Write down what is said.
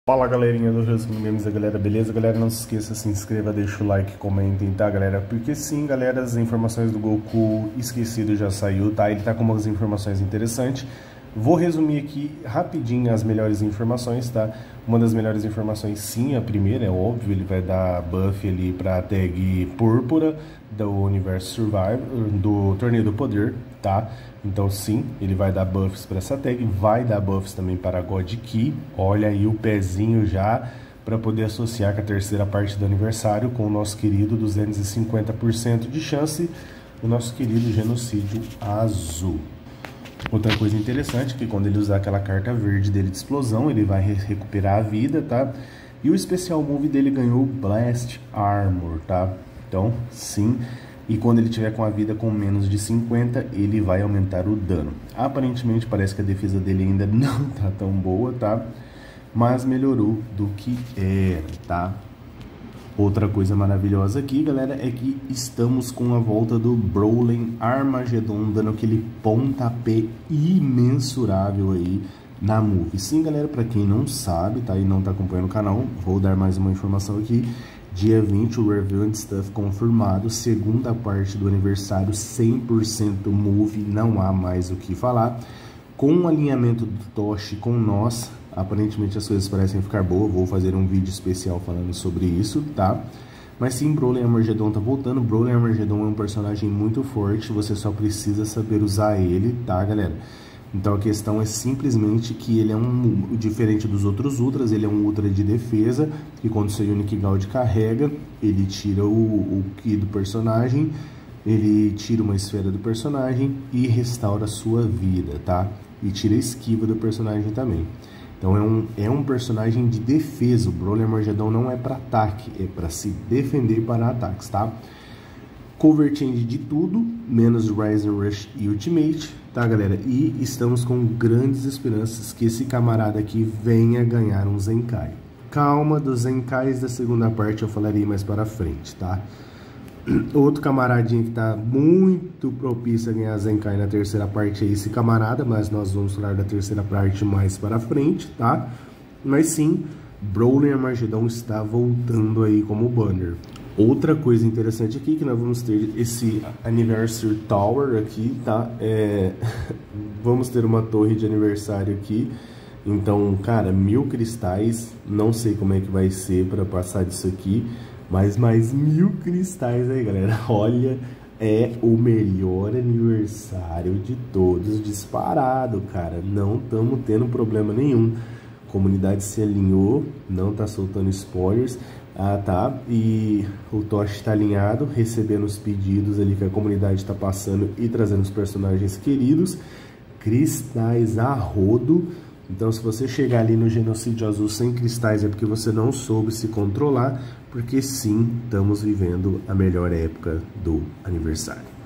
Fala galerinha do Resumo Games, galera, beleza? Galera, não se esqueça, se inscreva, deixa o like, comentem, tá galera? Porque sim, galera, as informações do Goku esquecido já saiu, tá? Ele tá com umas informações interessantes. Vou resumir aqui rapidinho as melhores informações, tá? Uma das melhores informações, sim, a primeira, é óbvio, ele vai dar buff ali pra tag púrpura do Universo Survivor, do Torneio do Poder, tá? Então sim, ele vai dar buffs para essa tag, vai dar buffs também para a God Key. Olha aí o pezinho já para poder associar com a terceira parte do aniversário com o nosso querido 250% de chance, o nosso querido Genocídio Azul. Outra coisa interessante é que quando ele usar aquela carta verde dele de explosão, ele vai recuperar a vida, tá? E o especial move dele ganhou Blast Armor, tá? Então, sim. E quando ele tiver com a vida com menos de 50, ele vai aumentar o dano. Aparentemente parece que a defesa dele ainda não tá tão boa, tá? Mas melhorou do que era, tá? Outra coisa maravilhosa aqui, galera, é que estamos com a volta do Brawling Armageddon, dando aquele pontapé imensurável aí na move. Sim, galera, para quem não sabe, tá? E não tá acompanhando o canal, vou dar mais uma informação aqui. Dia 20, o Revealed Stuff confirmado, segunda parte do aniversário, 100% move, não há mais o que falar. Com o alinhamento do Toshi com nós, aparentemente as coisas parecem ficar boas, vou fazer um vídeo especial falando sobre isso, tá? Mas sim, Brawling Armageddon tá voltando, Brawling Armageddon é um personagem muito forte, você só precisa saber usar ele, tá, galera? Então a questão é simplesmente que ele é diferente dos outros Ultras, ele é um Ultra de defesa, que quando seu Unique Gauge carrega, ele tira o Ki do personagem, ele tira uma esfera do personagem e restaura a sua vida, tá? E tira a esquiva do personagem também. Então é um personagem de defesa, o Brawling Armageddon não é para ataque, é para se defender para ataques, tá? Cover change de tudo, menos Rise and Rush e Ultimate, tá galera? E estamos com grandes esperanças que esse camarada aqui venha ganhar um Zenkai. Calma, dos Zenkais da segunda parte eu falarei mais para frente, tá? Outro camaradinho que tá muito propício a ganhar Zenkai na terceira parte é esse camarada, mas nós vamos falar da terceira parte mais para frente, tá? Mas sim, Brawling Armageddon está voltando aí como banner. Outra coisa interessante aqui que nós vamos ter esse Anniversary Tower aqui, tá? Vamos ter uma torre de aniversário aqui. Então, cara, 1000 cristais. Não sei como é que vai ser para passar disso aqui, mas mais 1000 cristais aí, galera. Olha, é o melhor aniversário de todos disparado, cara. Não estamos tendo problema nenhum. A comunidade se alinhou, não tá soltando spoilers. Ah, tá. E o Toshi está alinhado, recebendo os pedidos ali que a comunidade está passando e trazendo os personagens queridos. Cristais a rodo. Então, se você chegar ali no Genocídio Azul sem cristais, é porque você não soube se controlar. Porque sim, estamos vivendo a melhor época do aniversário.